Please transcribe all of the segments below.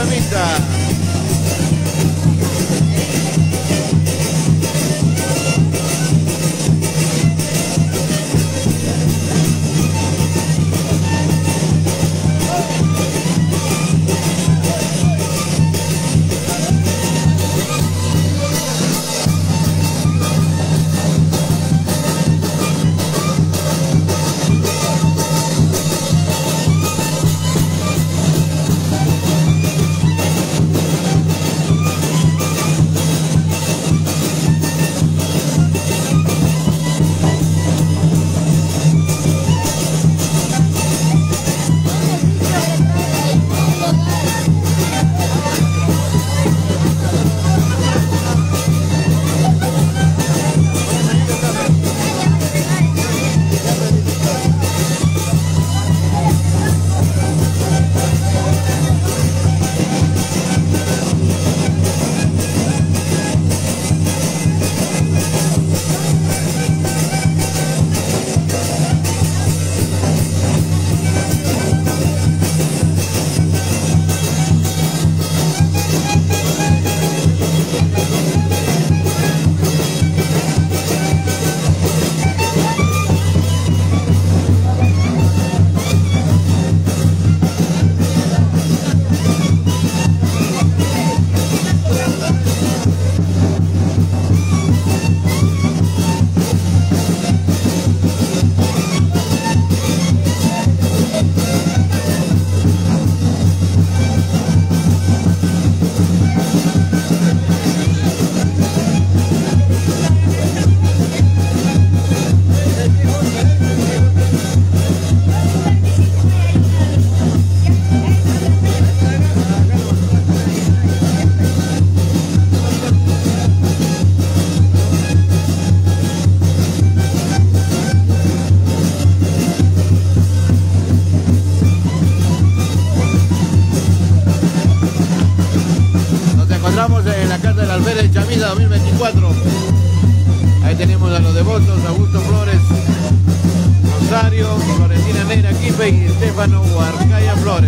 Dinamita. En la Casa del Alférez Chamida 2024. Ahí tenemos a los devotos: Augusto Flores, Rosario, Florentina Neira Quipe y Estefano Huarcaya Flores.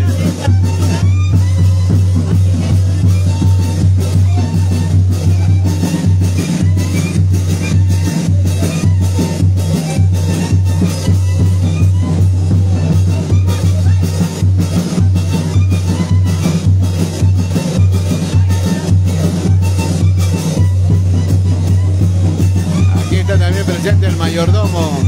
También presente el mayordomo.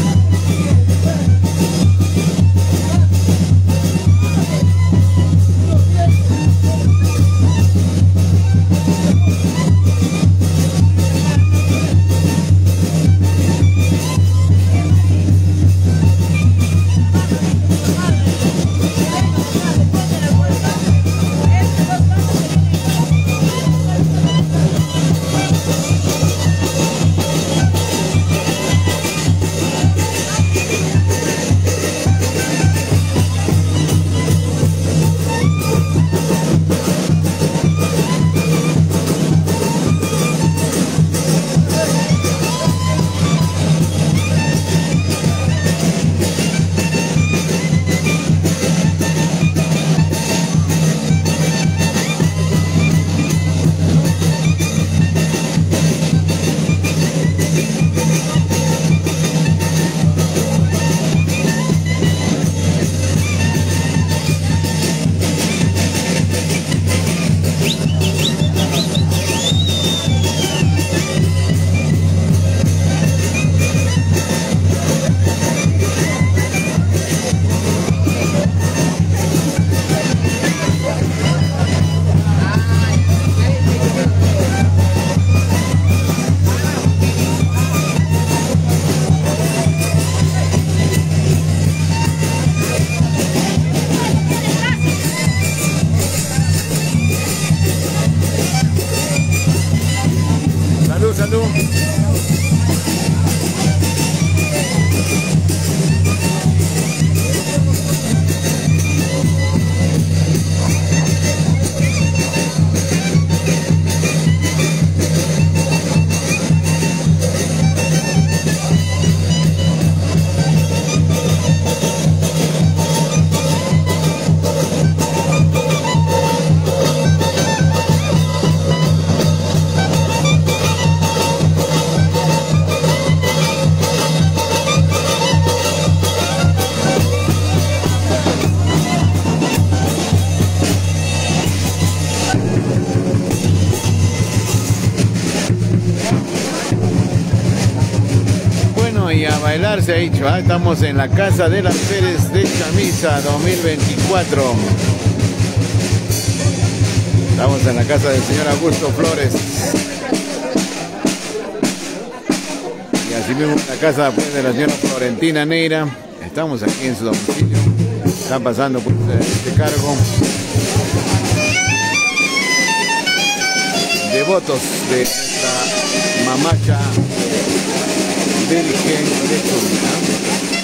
Salud. y a bailar se ha dicho. Estamos en la Casa de las Pérez de Chamisa 2024. Estamos en la casa del señor Augusto Flores. Y así mismo en la casa pues, de la señora Florentina Neira. Estamos aquí en su domicilio. Está pasando pues, este cargo. Devotos de nuestra mamacha Virgen de Chumina.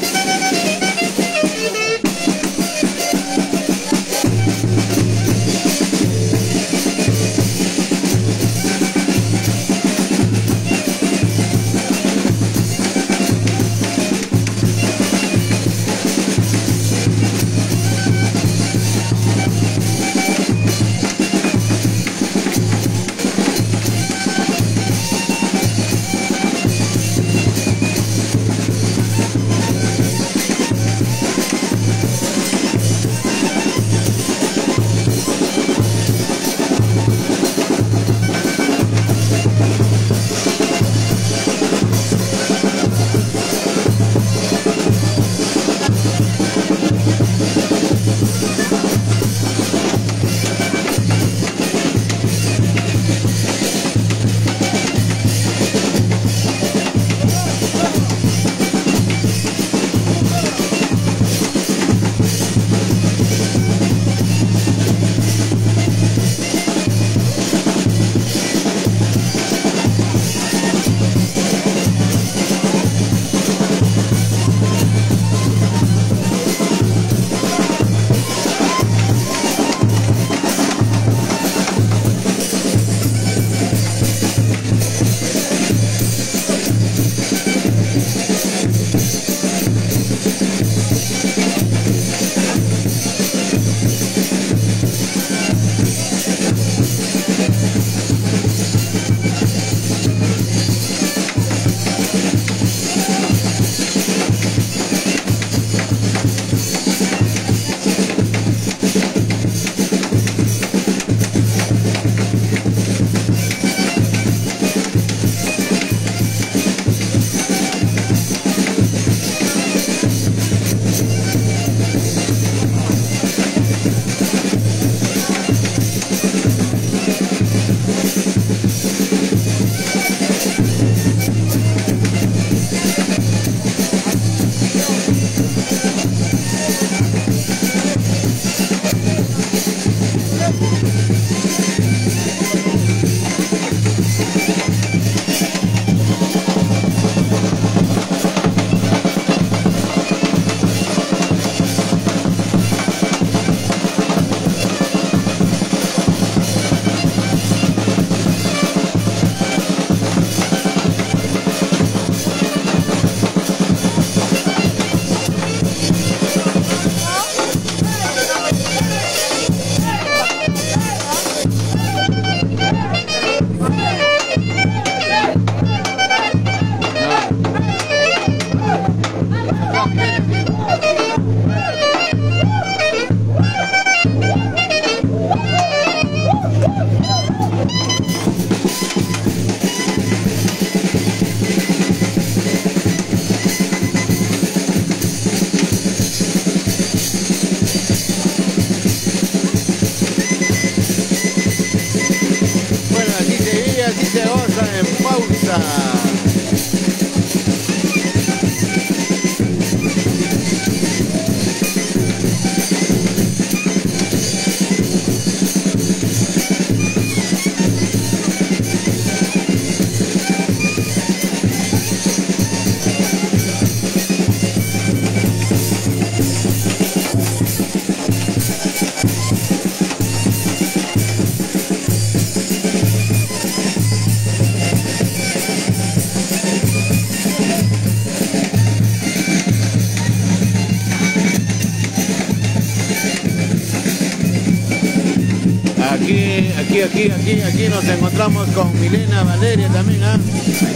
Aquí nos encontramos con Milena Valeria también, ¿ah? Ahí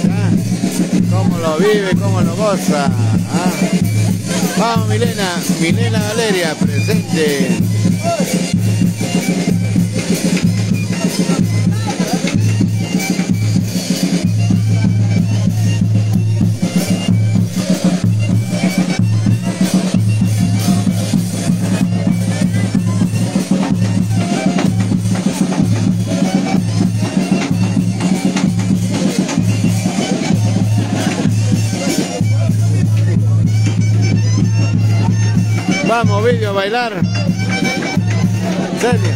está. Cómo lo vive, cómo lo goza. ¿Ah? Vamos Milena Valeria, presente. Vamos, Vídeo, a bailar. Celia.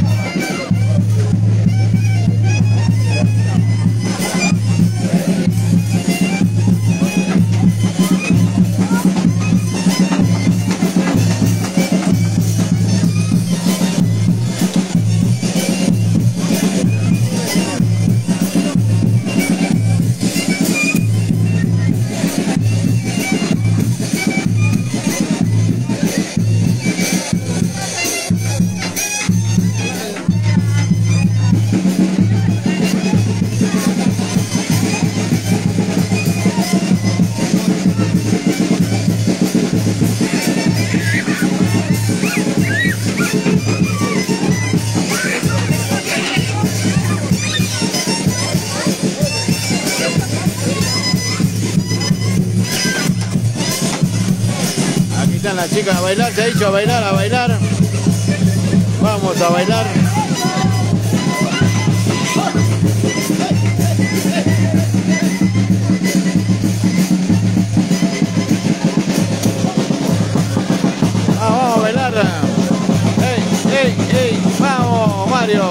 La chica a bailar, se ha dicho a bailar, a bailar. Vamos a bailar. Vamos a bailar. ¡Ey, ey, ey! ¡Vamos, Mario!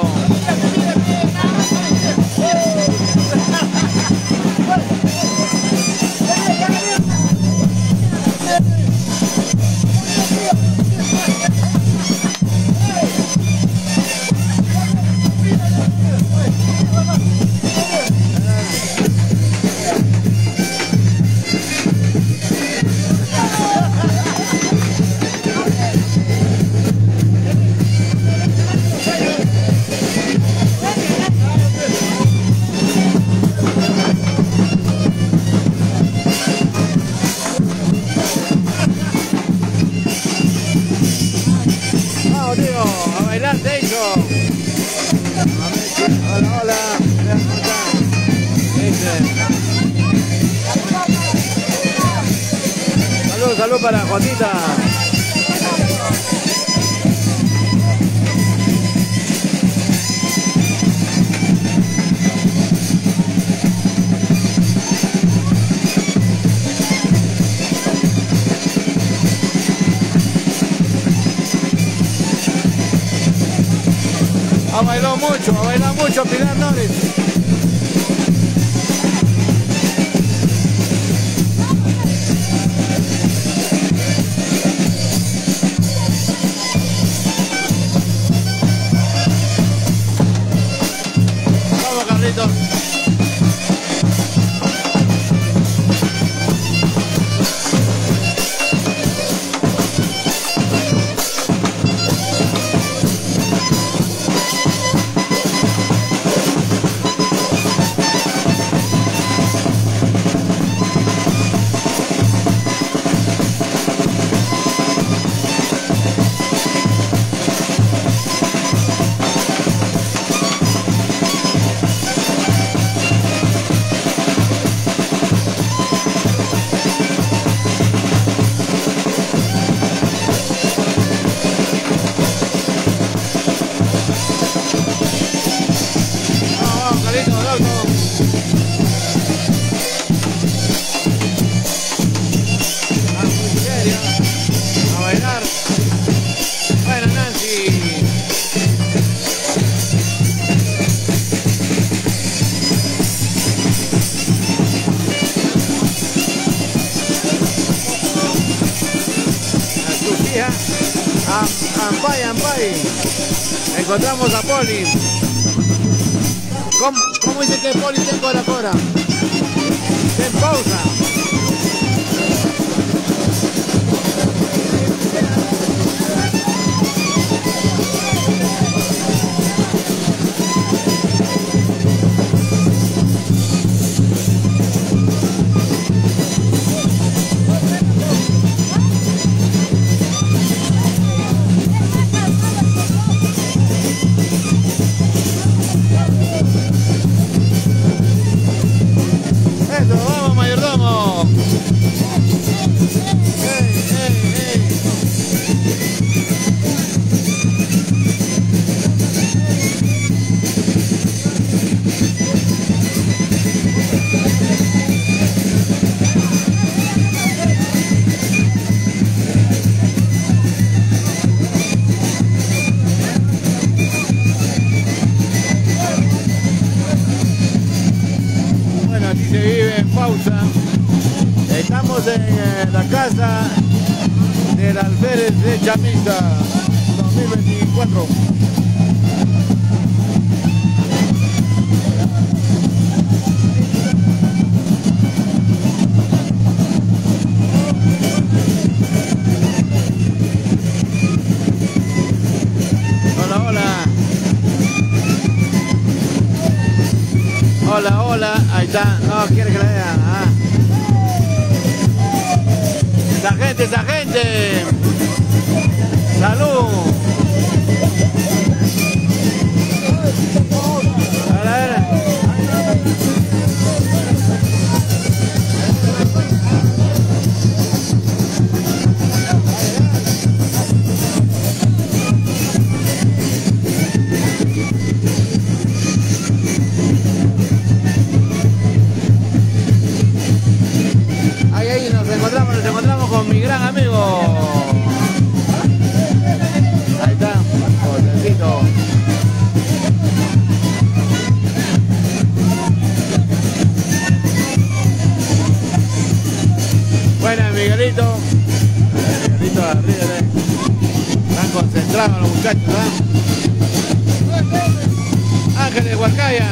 A bailar, Teijo. Hola, hola. Salud, salud para Juanita. Ha bailado mucho Pilar Norris. Vamos, Carlitos. Ampay. Encontramos a Poli. ¿Cómo dice que Poli tengo la cora? En pausa. vive en pausa. Estamos en la casa del alférez de Chamisa 2024. Hola, hola, ahí está, no quiere que le vean. Esa gente, salud. A ver. Ahí nos encontramos con mi gran amigo. Ahí está, Josécito. Buena, Miguelito. Miguelito arriba, están concentrados los muchachos, Ángeles Huarcaya.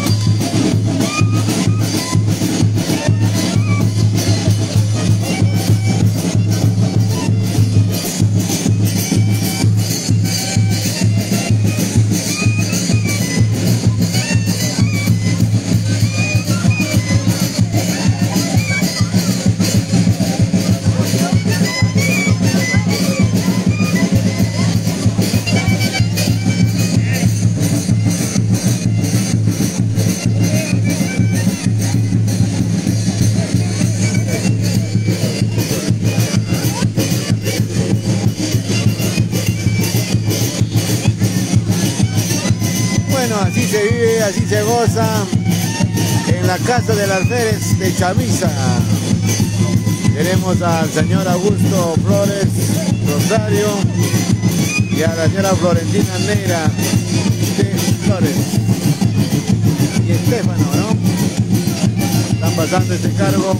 Así se vive, así se goza en la casa del alférez de Chamisa. Tenemos al señor Augusto Flores Rosario y a la señora Florentina Neira de Flores y Estefano, ¿no? Están pasando este cargo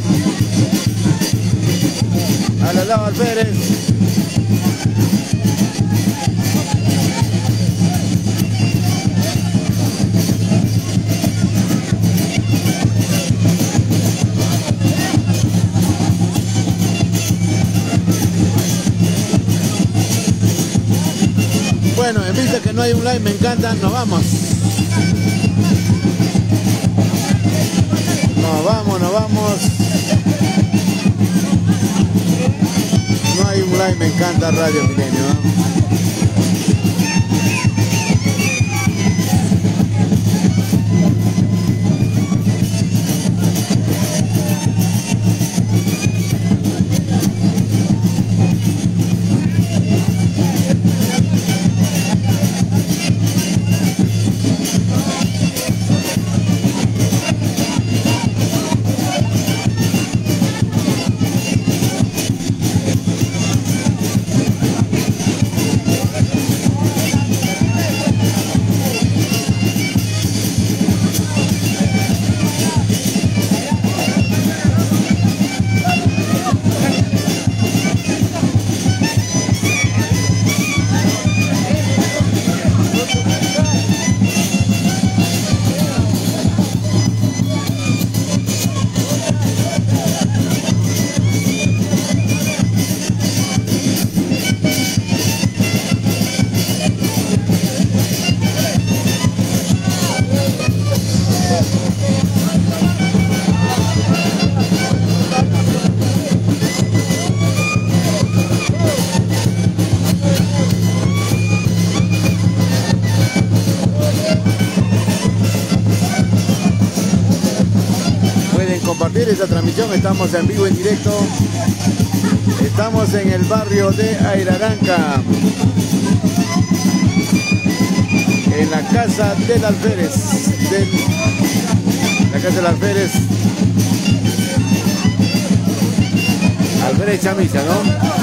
al lado alférez. Bueno, en vista que no hay un live, me encanta, nos vamos. Nos vamos. No hay un live, me encanta Radio Milenio, ¿no? Compartir esta transmisión, estamos en vivo, en directo, estamos en el barrio de Airaranca, en la casa del alférez, alférez Chamisa, ¿no?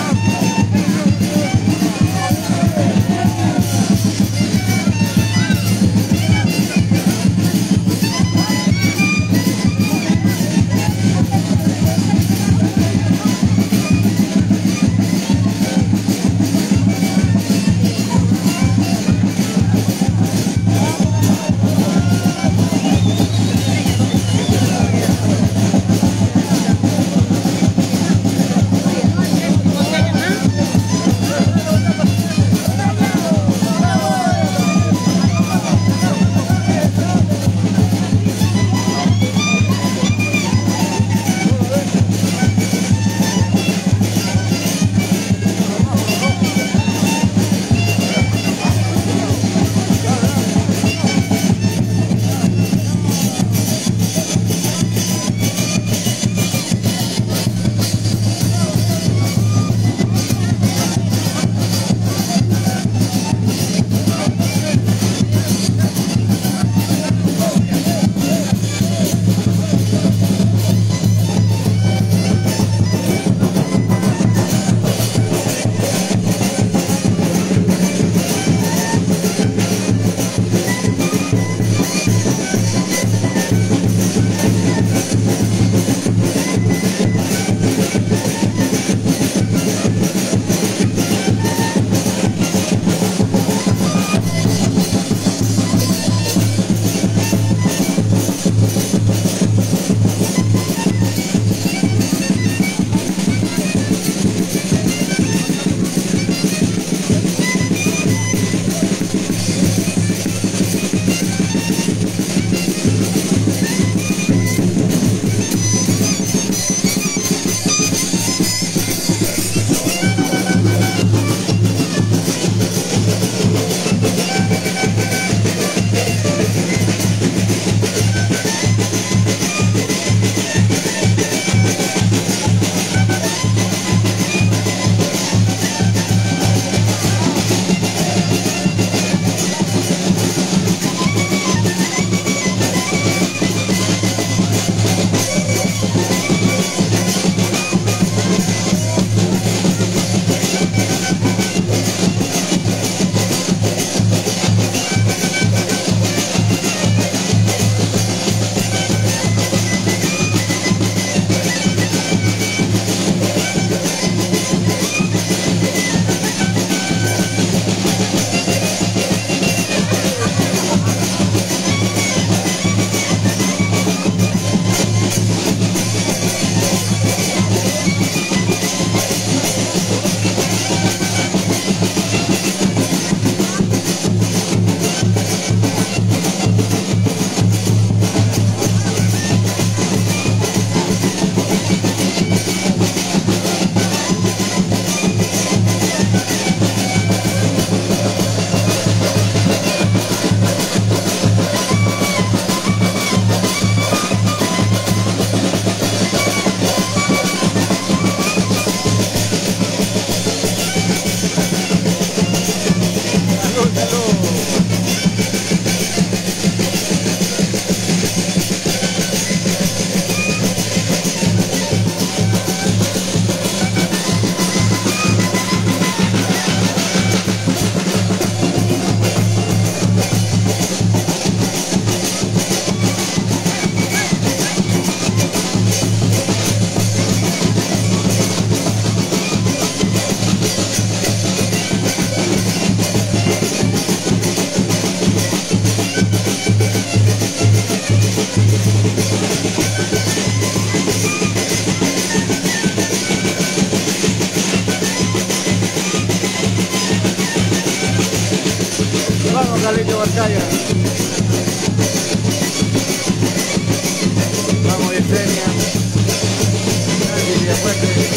Carlito Barcaya. Vamos, Yesenia. Gracias, fuerte.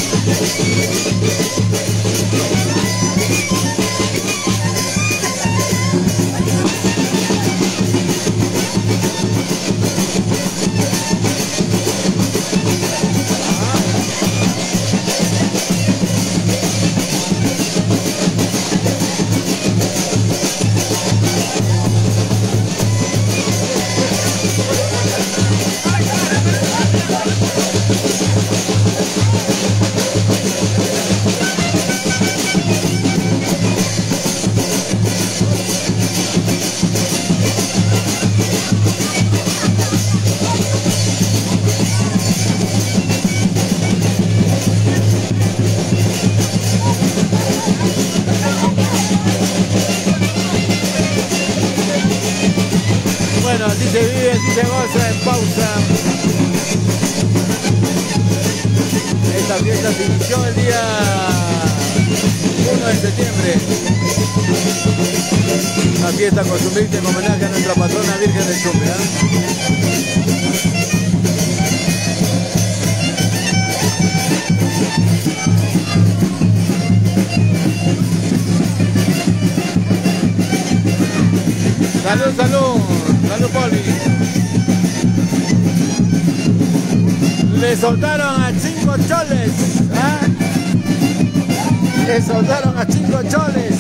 Bueno, así se vive, así se goza en pausa. Esta fiesta se inició el día 1 de septiembre. La fiesta costumbrista en homenaje a nuestra patrona Virgen del Chumbe, Salud, salud, salud, Poli. Le soltaron a 5 choles, Le soltaron a 5 choles.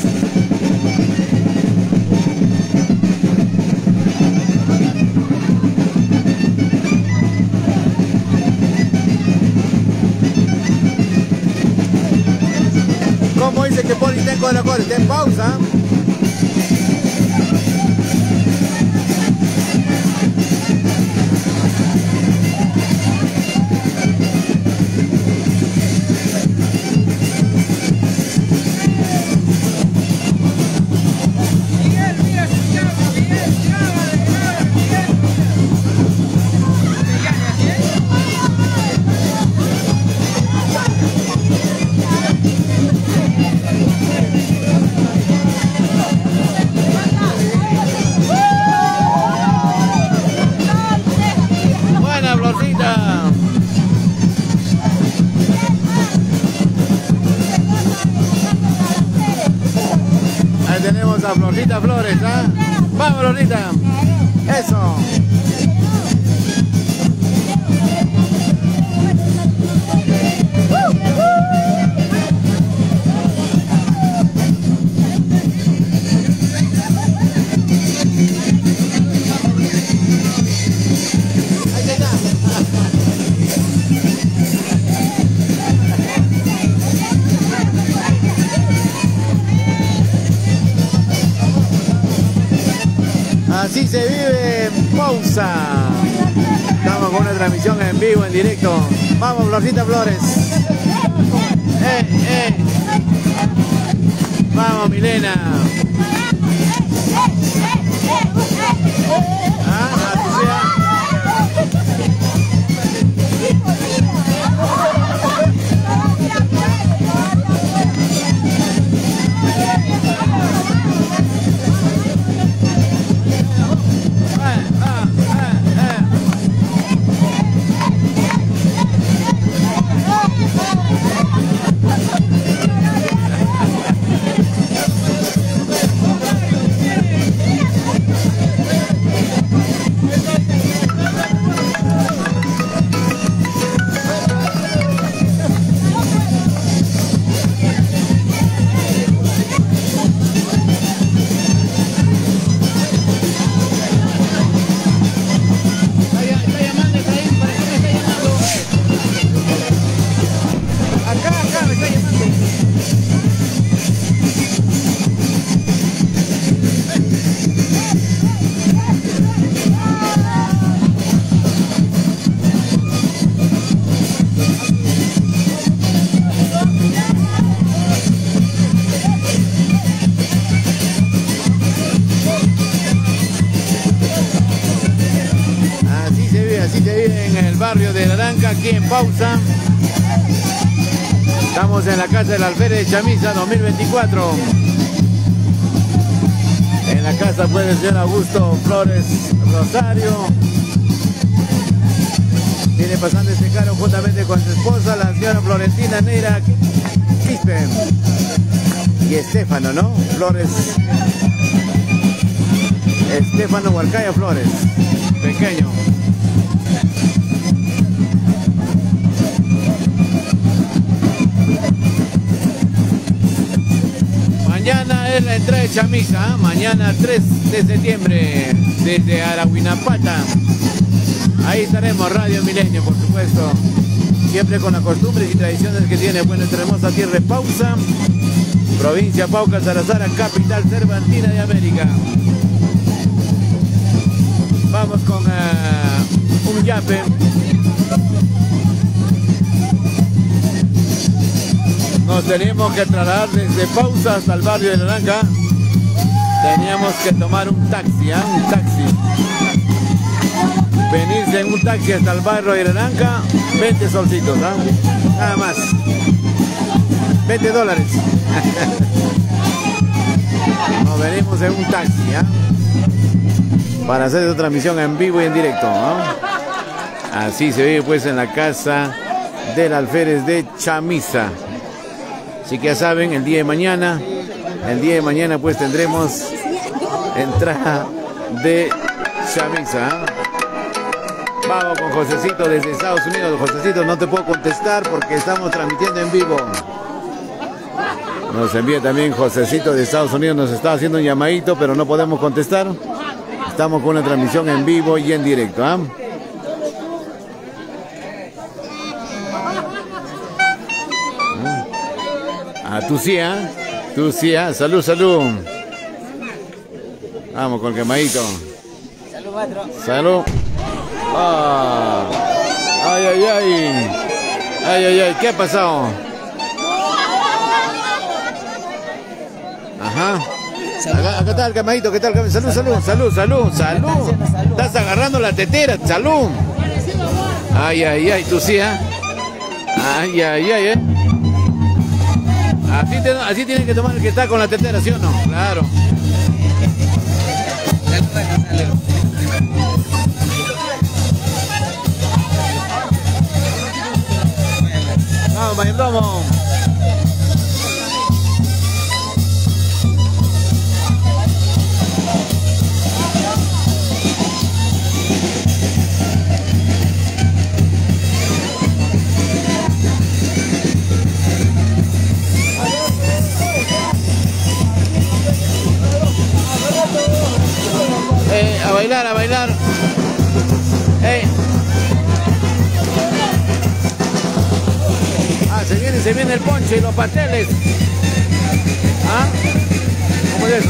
¿Cómo dice que Poli tengo la corte? Está en pausa. Tenemos a Florcita Flores, Vamos, Florcita. Eso. Así se vive en pausa. Estamos con una transmisión en vivo, en directo. Vamos, Florcita Flores. Vamos, Milena. Barrio de Naranja, aquí en pausa. Estamos en la casa del alférez de Chamisa 2024. En En la casa puede el señor Augusto Flores Rosario. Viene pasando este carro juntamente con su esposa, la señora Florentina Neira Quispe. Y Estefano, ¿no? Flores. Estefano Huarcaya Flores. Pequeño. Mañana es la entrada de Chamisa, mañana 3 de septiembre, desde Arahuinapata. Ahí estaremos, Radio Milenio, por supuesto. Siempre con las costumbres y tradiciones que tiene nuestra hermosa tierra de Pausa, provincia Pauca Sarazara, capital cervantina de América. Vamos con un yape. Nos teníamos que trasladar desde Pausa hasta el barrio de Naranja. Teníamos que tomar un taxi, un taxi. Venirse en un taxi hasta el barrio de Naranja, 20 solcitos, nada más. 20 dólares. Nos venimos en un taxi, para hacer esta transmisión en vivo y en directo, Así se ve pues en la casa del alférez de Chamisa. Así que ya saben, el día de mañana pues tendremos entrada de Chamisa. Vamos con Josecito desde Estados Unidos. Josecito, no te puedo contestar porque estamos transmitiendo en vivo. Nos envía también Josecito de Estados Unidos, nos está haciendo un llamadito, pero no podemos contestar. Estamos con una transmisión en vivo y en directo, tú sí, salud, salud. Vamos con el quemadito. Salud, maestro. Salud. Ay, ay, ay. Ay, ay, ay. ¿Qué ha pasado? Ajá. Acá está el quemadito. ¿Qué tal? Salud, salud, salud, salud, salud. Estás agarrando la tetera. Salud. Ay, ay, ay. Tú sí, Ay, ay, ay, Así tienen que tomar el que está con la tetera, ¿sí o no? Claro. Vamos, mayordomo. A bailar, a bailar. Se viene el ponche y los pasteles. ¿Cómo es eso?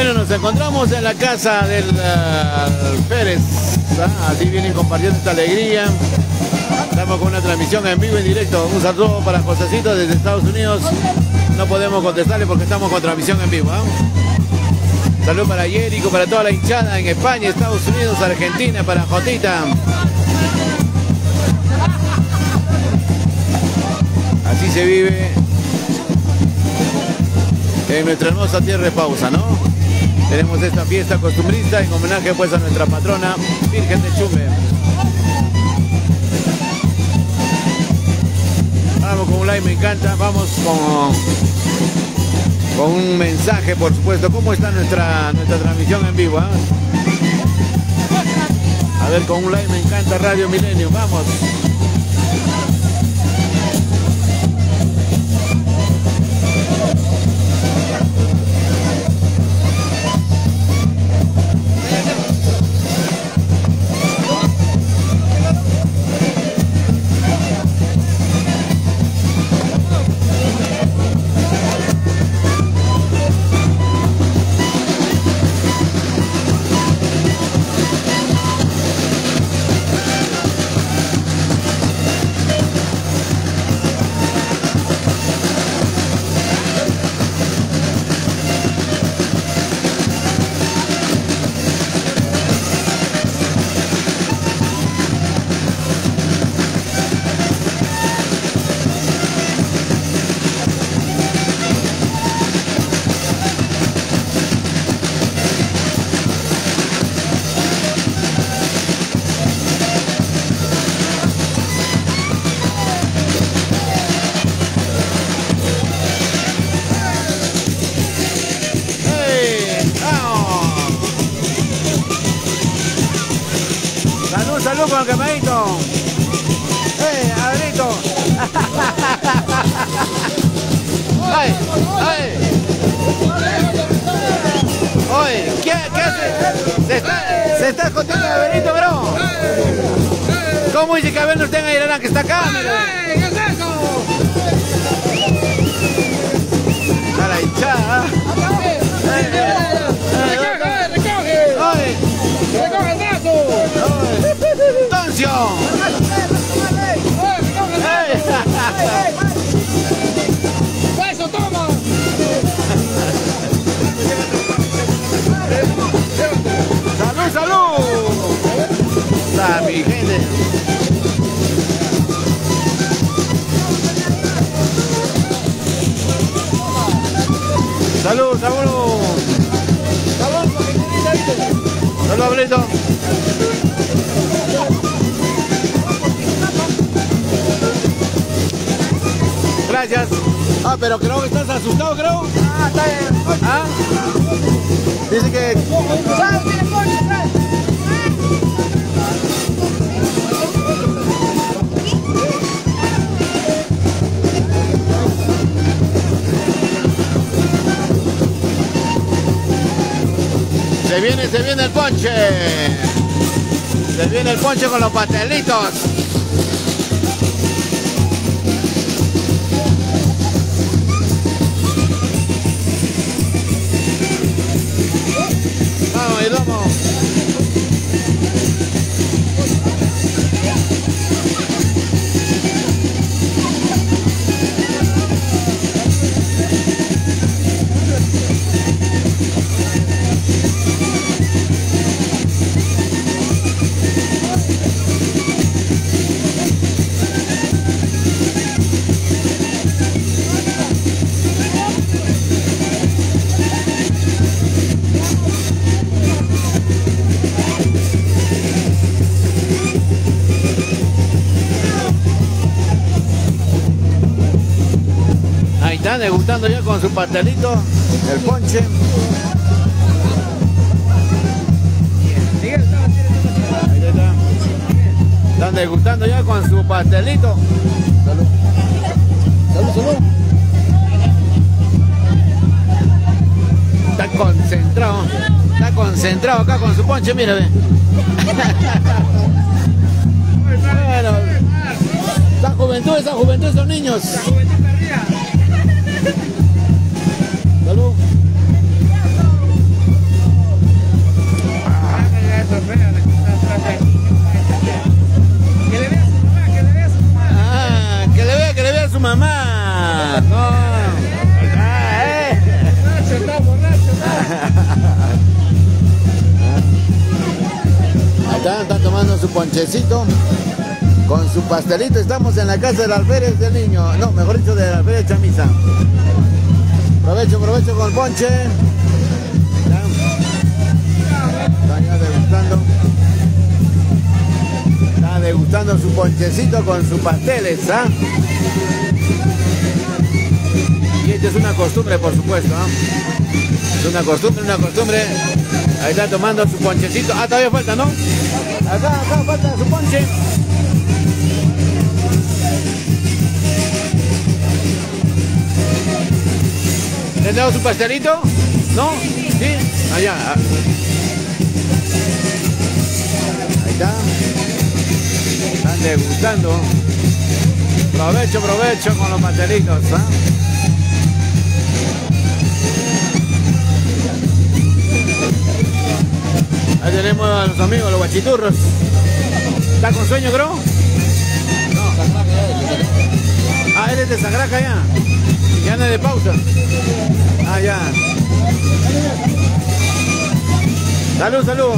Bueno, nos encontramos en la casa del Pérez. Así vienen compartiendo esta alegría. Estamos con una transmisión en vivo, en directo. Un saludo para Josecito desde Estados Unidos. No podemos contestarle porque estamos con transmisión en vivo. Saludos para Jerico, para toda la hinchada en España, Estados Unidos, Argentina, para Jotita. Así se vive en nuestra hermosa tierra de Pausa, ¿no? Tenemos esta fiesta costumbrista en homenaje pues a nuestra patrona Virgen de Chumbe. Vamos con un like, me encanta. Vamos con un mensaje, por supuesto. ¿Cómo está nuestra transmisión en vivo? A ver, con un like, me encanta Radio Milenio. Vamos. Salud con el quemadito. Adrito. ¡Ay! ¡Ay! Oye, ¿qué hace? Se está escondiendo el Benito, bro. ¿Cómo dice que Abel no tenga Irán que está acá? ¿Qué es eso? A la hinchada. ¡Recoge el brazo! ¡Toncio! ¡Eso, toma! ¡Salud, salud! Mi gente. Salud, salud. Salud, Abrito. Gracias. Pero creo que estás asustado, creo. Está bien. Dice que... Se viene el ponche. Se viene el ponche con los pastelitos. Vamos, y vamos. Están degustando ya con su pastelito el ponche. Ahí está. Están degustando ya con su pastelito. Salud. Salud, salud. Está concentrado acá con su ponche, mira, ve. Bueno, esa juventud, esos niños. Salud. ponchecito con su pastelito. Estamos en la casa del alférez del niño, no, mejor dicho, del alférez Chamisa. Provecho con el ponche. Están ya degustando. Está degustando su ponchecito con sus pasteles, ¿ah? Y esta es una costumbre, por supuesto, ¿ah? Es una costumbre. Ahí está tomando su ponchecito. Ah, todavía falta, ¿no? Acá falta su ponche. ¿Le han dado su pastelito? ¿No? ¿Sí? Allá. Ahí está. Están degustando. Provecho con los pastelitos, ¿ah? Ahí tenemos a los amigos, los guachiturros. ¿Está con sueño, creo? No. Ah, eres de Sagraca ya. Ya anda de pausa. Ah, ya. Salud.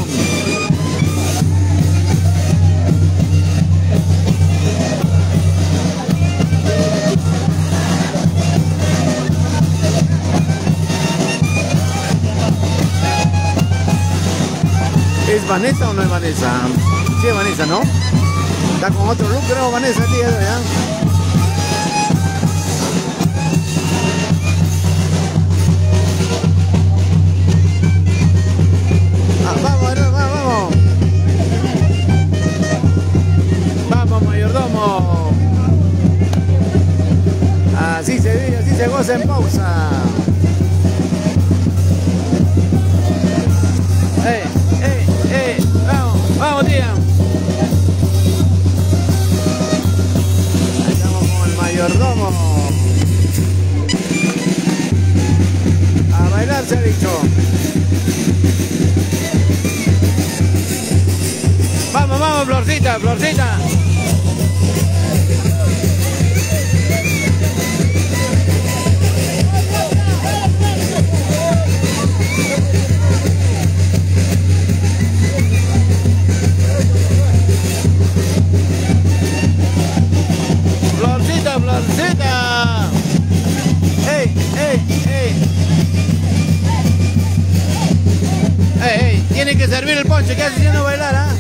¿Es Vanessa o no es Vanessa? Sí, es Vanessa, ¿no? Está con otro look, creo, Vanessa, tía, ¿ya? Vamos, mayordomo. Así se vive, así se goza en pausa. Vamos, tía. Ahí estamos con el mayordomo. A bailar se ha dicho. Vamos, Florcita. Florcita. ¡Ey! Tiene que servir el ponche, ¿qué haces haciendo bailar, ah?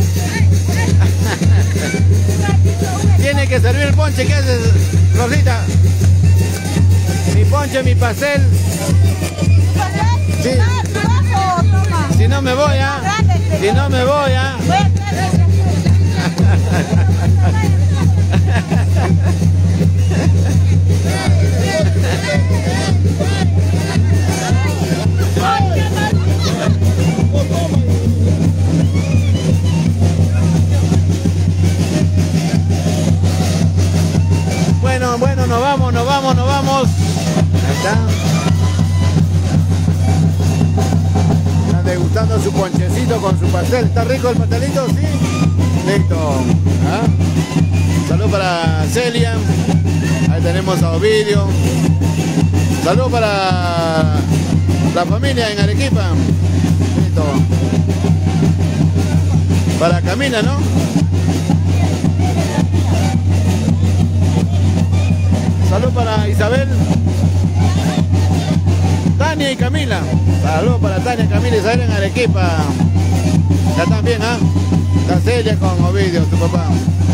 Tiene que servir el ponche, ¿qué haces, Florcita? Mi ponche, mi pastel. Sí. Si no me voy, ¿ah? Si no me voy, ¿ah? Bueno, nos vamos. Ahí está. Están degustando su ponchecito con su pastel. ¿Está rico el pastelito? Sí. Listo. ¿Ah? Salud para Celia. Ahí tenemos a Ovidio. Salud para la familia en Arequipa. Listo. Para Camila, ¿no? Salud para Isabel, Tania y Camila. Salud para Tania, Camila y Isabel en Arequipa. Ya están bien, ¿ah? La Celia con Ovidio, tu papá.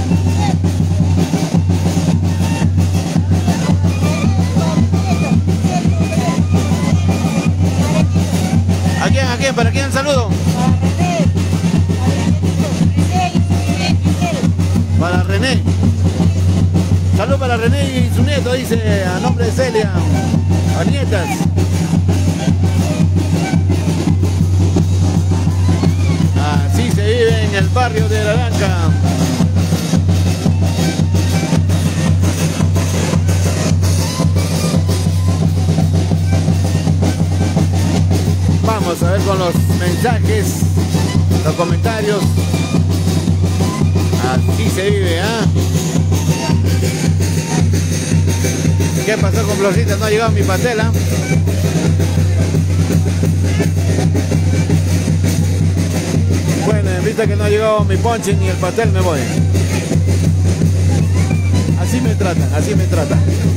¿A quién? ¿Para quién el saludo? Para René. Salud para René y su nieto, dice, a nombre de Celia, a nietas. Así se vive en el barrio de La Lanca. Vamos a ver con los mensajes, los comentarios. Así se vive, ¿ah? ¿Qué pasó con Florcita? No ha llegado mi pastel, ¿ah? Bueno, en vista Hasta que no ha llegado mi ponche ni el pastel me voy. Así me tratan, así me tratan.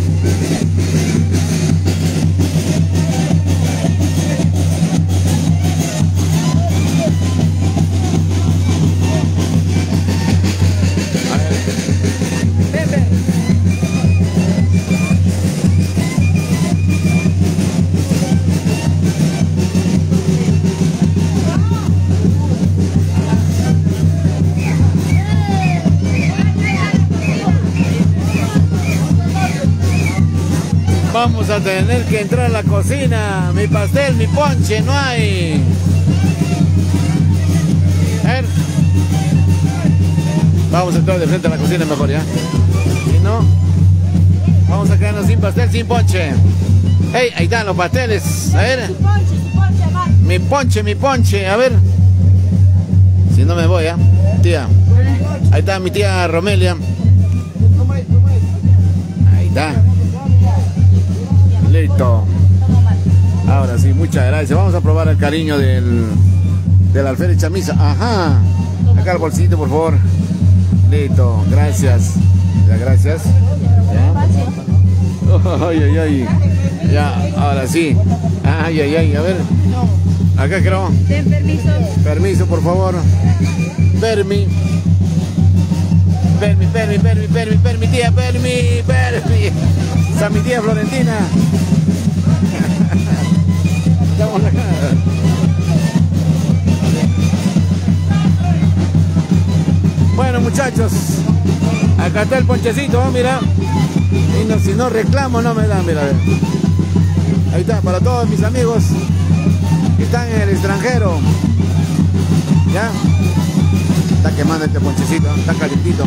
Vamos a tener que entrar a la cocina. Mi pastel, mi ponche, no hay. A ver. Vamos a entrar de frente a la cocina mejor, ¿ya? Si no, vamos a quedarnos sin pastel, sin ponche. Hey, ahí están los pasteles. A ver. Mi ponche, a ver. Si no me voy, ¿eh? Tía. Ahí está mi tía Romelia. Ahí está. Listo. Ahora sí, muchas gracias. Vamos a probar el cariño del alférez Chamisa. Ajá. Acá el bolsito, por favor. Listo, gracias. Ya, gracias. ¿Ya? Ay, ay, ay. Ya, ahora sí. Ay, ay, ay. A ver. Acá creo. Ten permiso. Permiso, por favor. Permi, tía, permi. Esa mi tía Florentina. Estamos acá. Bueno, muchachos, acá está el ponchecito, ¿no? Mira. Y no, si no reclamo, no me dan, mira. Ahí está, para todos mis amigos que están en el extranjero. ¿Ya? Está quemando este ponchecito, está calentito.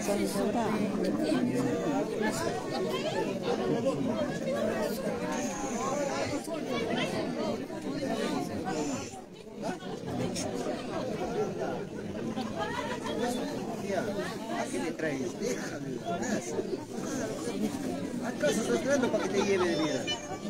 ¿Qué le traes? Déjame en casa. ¿Acaso estás esperando para que te lleve de vida?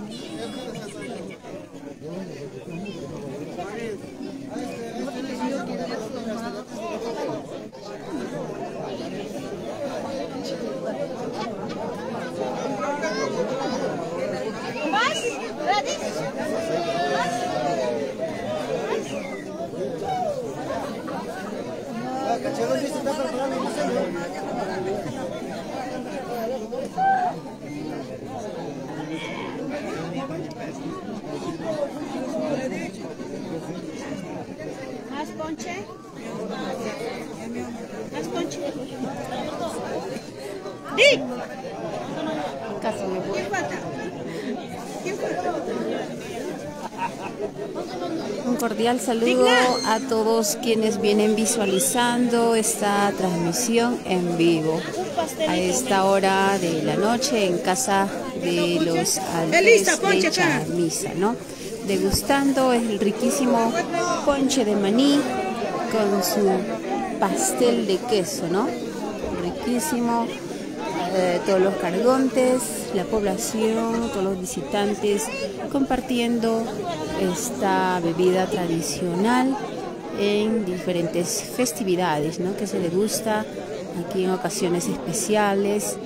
¿Más? ¿Gratis? Cachorro, ¿sí se está preparando el diseño? ¿Más ponche? ¿Más ponche? ¡Sí! ¿Quién falta? ¿Quién falta? Un cordial saludo a todos quienes vienen visualizando esta transmisión en vivo a esta hora de la noche en casa de los Alves de Chamisa, ¿no? Degustando el riquísimo ponche de maní con su pastel de queso, ¿no? Riquísimo. Todos los cargontes, la población, todos los visitantes compartiendo esta bebida tradicional en diferentes festividades, ¿no? Que se degusta aquí en ocasiones especiales.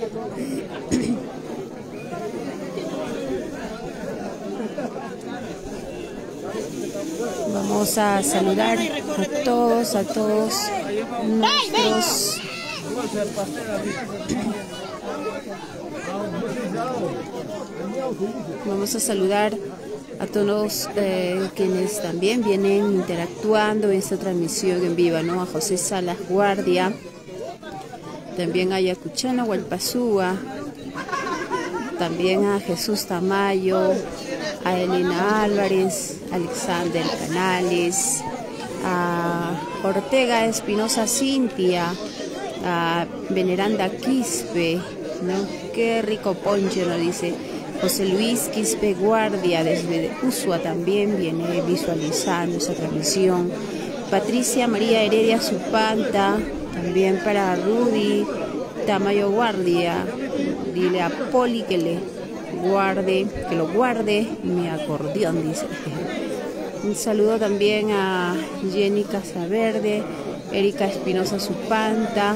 Vamos a saludar a todos nuestros Vamos a saludar a todos quienes también vienen interactuando en esta transmisión en vivo, ¿no? A José Salas Guardia, también a Ayacuchano Hualpazúa, también a Jesús Tamayo, a Elena Álvarez, Alexander Canales, a Ortega Espinosa Cintia, a Veneranda Quispe, ¿no? Qué rico ponche, nos dice José Luis Quispe Guardia, desde Usua también viene visualizando esa transmisión. Patricia María Heredia Supanta, también para Rudy Tamayo Guardia, dile a Poli que lo guarde mi acordeón, dice. Un saludo también a Jenny Casaverde, Erika Espinosa Supanta,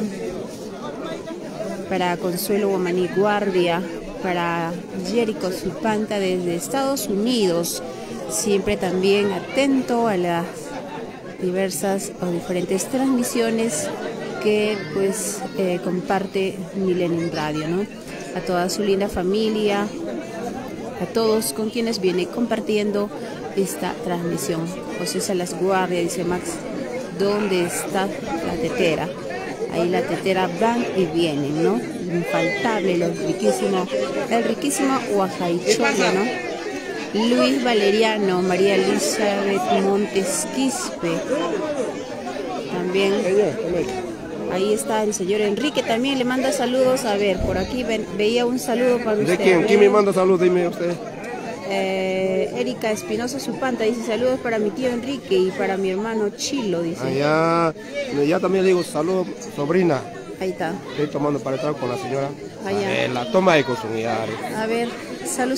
para Consuelo Guamaní Guardia, para Jerico Supanta desde Estados Unidos, siempre también atento a las diversas o diferentes transmisiones que pues comparte Millennium Radio, ¿no? A toda su linda familia, a todos con quienes viene compartiendo esta transmisión. José Salas Guardia, dice Max, ¿dónde está la tetera? Ahí la tetera van y vienen, ¿no? Infaltable, el riquísimo huajaicholo, ¿no? Luis Valeriano, María Elizabeth Montes Quispe. También ahí está el señor Enrique, también le manda saludos. A ver, por aquí veía un saludo para usted. ¿De quién? ¿Quién me manda saludos? Dime usted. Erika Espinosa Supanta dice saludos para mi tío Enrique y para mi hermano Chilo, dice. Allá, ya también le digo saludos, sobrina. Ahí está. Estoy tomando para entrar con la señora. Allá. La toma de consumidar. A ver, salud.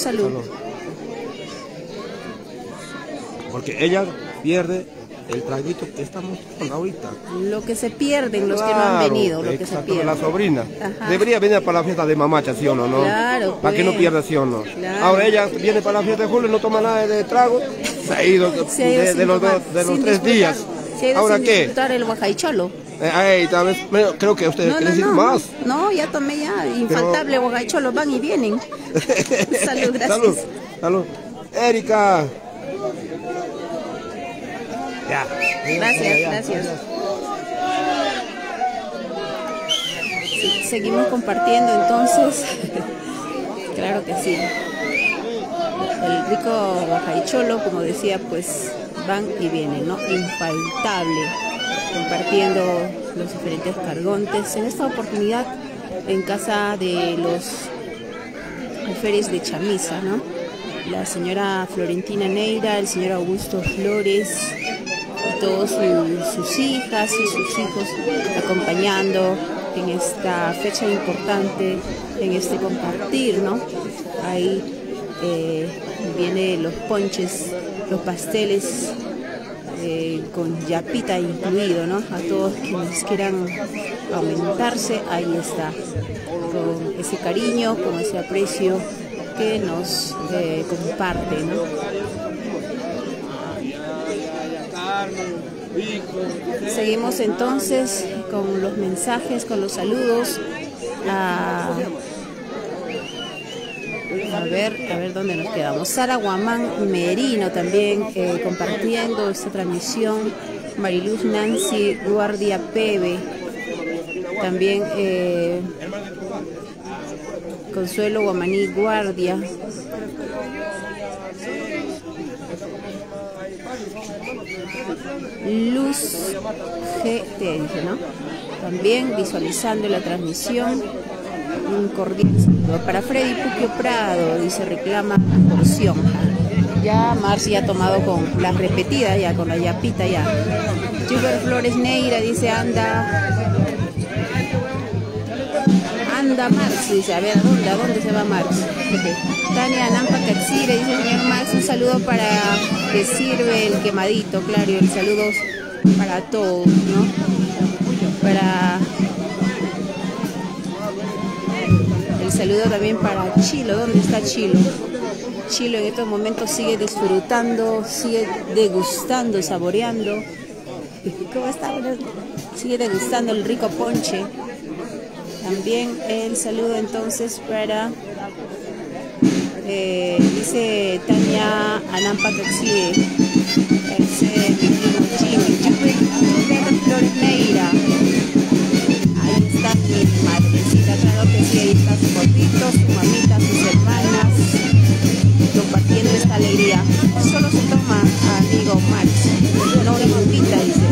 Porque ella pierde el traguito que estamos tomando ahorita. Lo que se pierden los que no han venido, lo que se pierden. La sobrina. Ajá. Debería venir para la fiesta de Mamacha, ¿sí o no? Claro, para que no pierda, ¿sí o no? Claro. Ahora ella viene para la fiesta de julio, no toma nada de trago, se ha ido de los 3 días. Se ha ido ¿Ahora sin qué? disfrutar el guajaicholo. Tal vez, creo que usted quiere decir más. No, ya tomé ya, infaltable guajaicholo, van y vienen. Salud, gracias. Salud. Erika. Ya. Gracias. Sí, seguimos compartiendo entonces. Claro que sí. El rico guajaicholo, como decía, pues van y vienen, ¿no? Infaltable. compartiendo los diferentes cargontes. En esta oportunidad en casa de los alférez de Chamisa, ¿no? La señora Florentina Neira, el señor Augusto Flores y todos sus hijas y sus hijos acompañando en esta fecha importante, en este compartir, ¿no? Ahí vienen los ponches, los pasteles con yapita incluido, ¿no? A todos quienes quieran aumentarse, ahí está, con ese cariño, con ese aprecio que nos comparte, ¿no? Seguimos entonces con los mensajes, con los saludos. A ver dónde nos quedamos. Sara Guamán Merino también compartiendo esta transmisión. Mariluz Nancy Guardia Pebe también. Consuelo Guamaní Guardia. Luz GT, ¿no? También visualizando la transmisión. Un cordial saludo para Freddy Puquio Prado, dice, reclama porción. Ya Marci ha tomado con la repetida, ya con la yapita ya. Juber Flores Neira dice, anda Marx, dice, a ver, ¿a dónde se va Marx? Tania Nampa Caxire dice, señor Marx, un saludo para que sirve el quemadito, claro, y el saludo para todos, ¿no? El saludo también para Chilo. ¿Dónde está Chilo? Chilo en estos momentos sigue disfrutando, sigue degustando, saboreando. ¿Cómo está? Sigue degustando el rico ponche. También el saludo entonces para, dice Tania Anampa Taxi, Flores Neira. Ahí está mi madrecita, claro que sí, ahí está su gordito, su mamita, sus hermanas, compartiendo esta alegría. Solo se toma, amigo Max, no le invita, dice.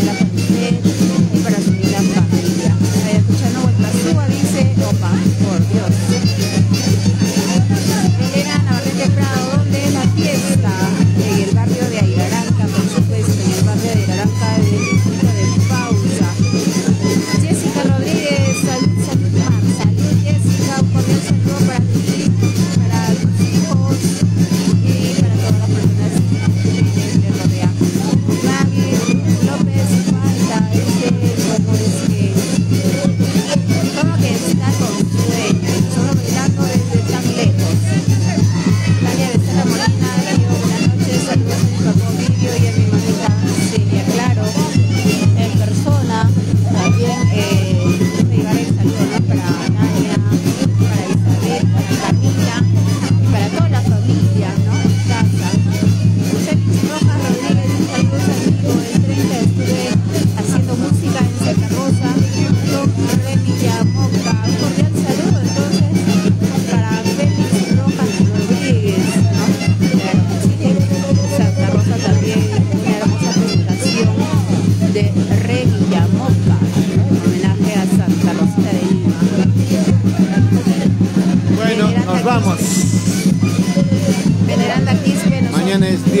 Por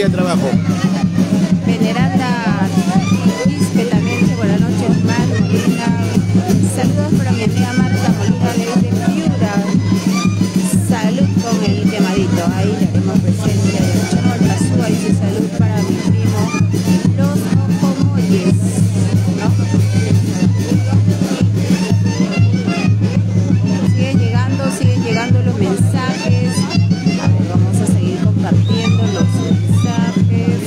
el trabajo. Veneranda Quispe también dice buenas noches, Mar Molina. Saludos para mi amiga Marta Molina desde Piura. Salud con el quemadito. Ahí le haremos presencia de Chamo Alcazúa. Dice salud para mi primo Los Ojomoyes, ¿no? Siguen llegando los mensajes. A ver, vamos a seguir compartiendo los mensajes.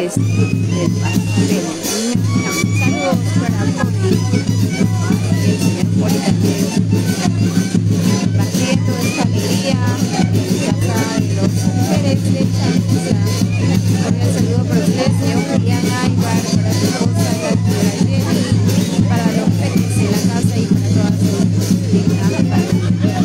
del pastel. Saludos para Poli, el señor Poli también, compartiendo esta alegría en casa de los mujeres de Chamuza. Un saludo para ustedes, señor Julián Aybar, para su esposa, la señora Jenny, para los peques en la casa y para toda su linda familia.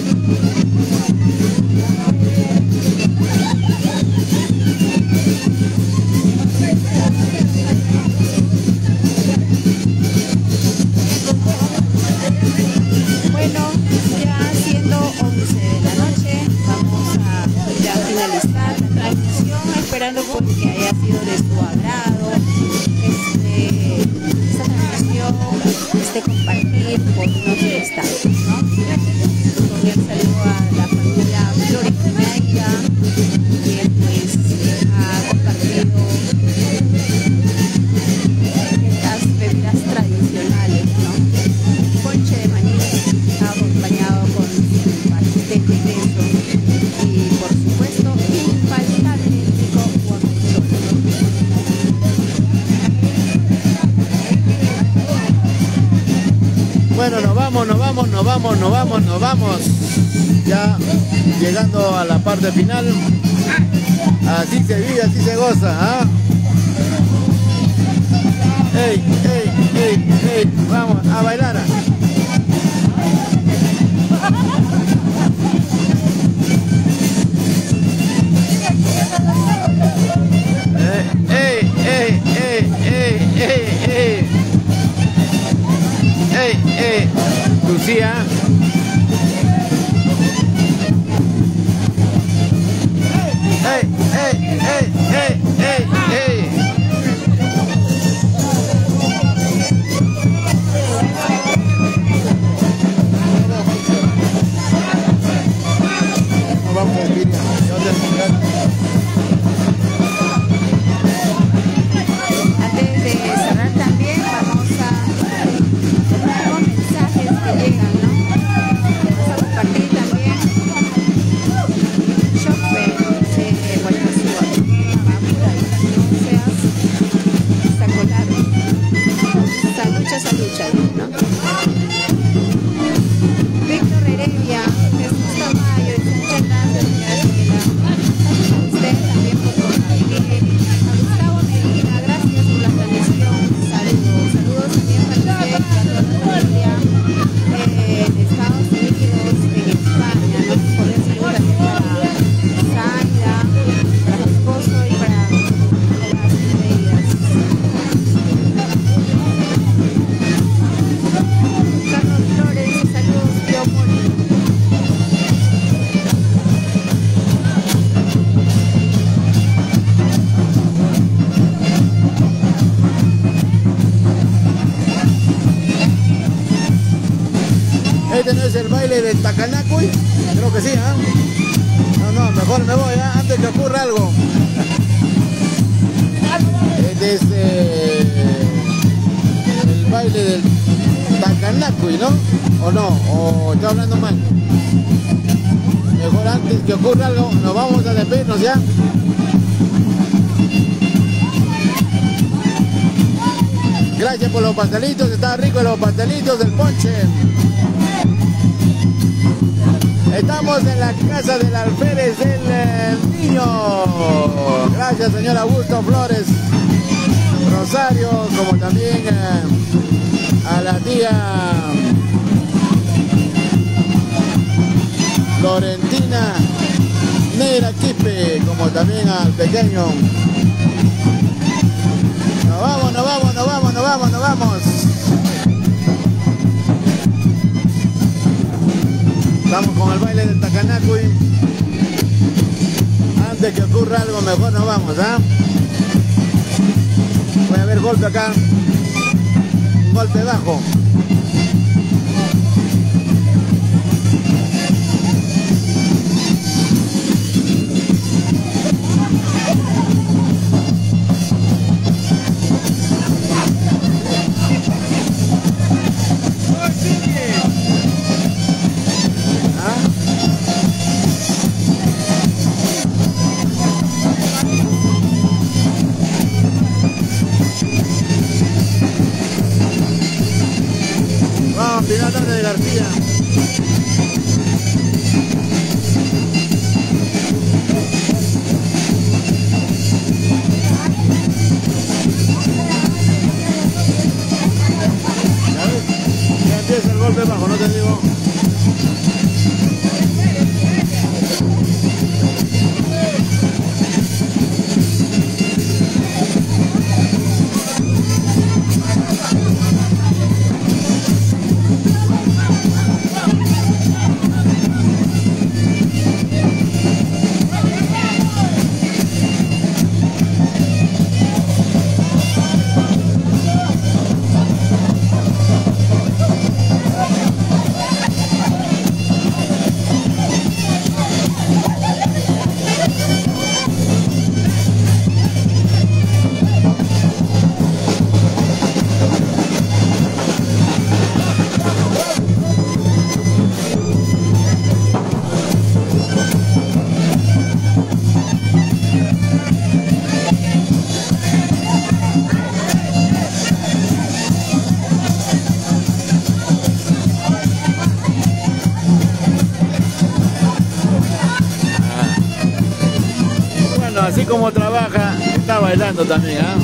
Bueno, ya siendo 11 de la noche, vamos a ya finalizar la transmisión, esperando porque haya sido de su agrado esta transmisión, compartir con unos estados, ¿no? Con el saludo a la familia Flores Piñeira, que pues ha compartido estas bebidas tradicionales, ¿no? Ponche de maní acompañado con pastel de queso y por supuesto infaltable rico guacamole. Bueno, nos vamos. Ya llegando a la parte final. Así se vive, así se goza, ¿ah? ¡Ey! Vamos a bailar. Lucía. Vamos a despedir. Antes de cerrar también vamos a con mensajes que llegan, ¿no? Vamos a compartir también Shopper de Guaymasua. Por ahí, no seas sacolado. Salucha, ¿no? Víctor Heredia, Jesús Tamayo y muchas gracias, señora Estela. Usted también por compartir. A Gustavo Medina, gracias por la transmisión. Saludos también para usted y a toda la familia en Estados Unidos, en España, ¿no? Por el saludo también para Zaira, para su esposo y para las medidas. Carlos Flores, saludos, tío Mori. Este no es el baile del Tacanacuy. Creo que sí, ¿ah? No, mejor me voy, ¿ah? Antes que ocurra algo. Este es el baile del Tacanacuy, ¿no? ¿O no? ¿O estoy hablando mal? Mejor antes que ocurra algo, nos vamos a despedirnos ya. Gracias por los pastelitos, están ricos los pastelitos del ponche. Estamos en la casa del alférez del niño. Gracias, señor Augusto Flores Rosario, como también a la tía Florentina Neira Quipe, como también al pequeño. Nos vamos. Estamos con el baile del Tacanacuy. Antes que ocurra algo, mejor nos vamos, ¿ah? Voy a ver golpe acá. Un golpe bajo. primera tarde de García. Ya empieza el golpe bajo, no te digo. Así como trabaja, está bailando también, ¿ah?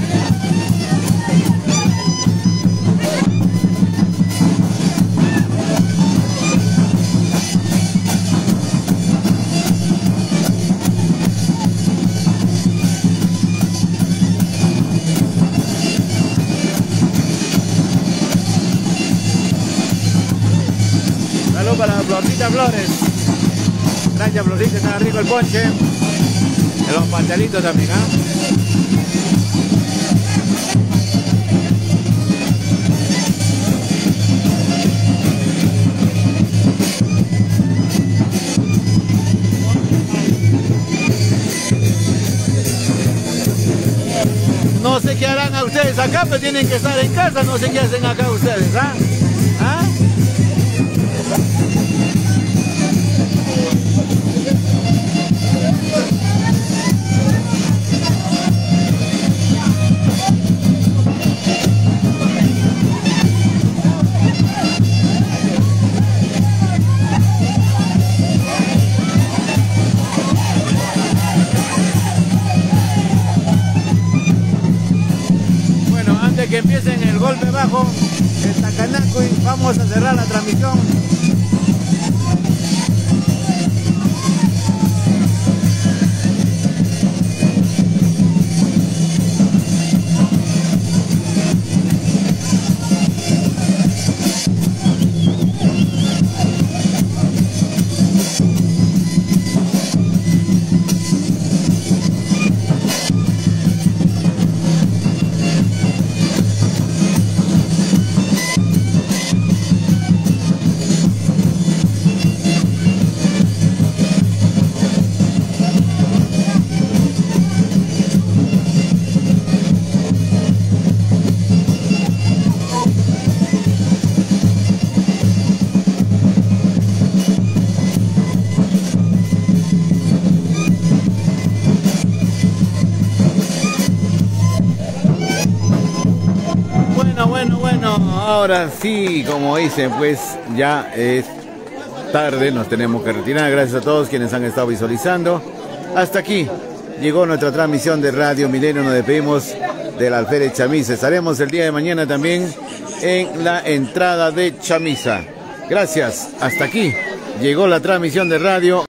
Salud para Florcita Flores. Gracias, Florcita, está rico el ponche. Los pastelitos también, ¿ah? No sé qué harán a ustedes acá, pero tienen que estar en casa, no sé qué hacen acá ustedes, ¿ah? ¿Ah? Que empiecen el golpe bajo, el tacanaco, y vamos a cerrar la transmisión. Bueno, ahora sí, como dicen, pues ya es tarde, nos tenemos que retirar. Gracias a todos quienes han estado visualizando. Hasta aquí llegó nuestra transmisión de Radio Milenio. Nos despedimos del alférez Chamisa. Estaremos el día de mañana también en la entrada de Chamisa. Gracias, hasta aquí llegó la transmisión de radio.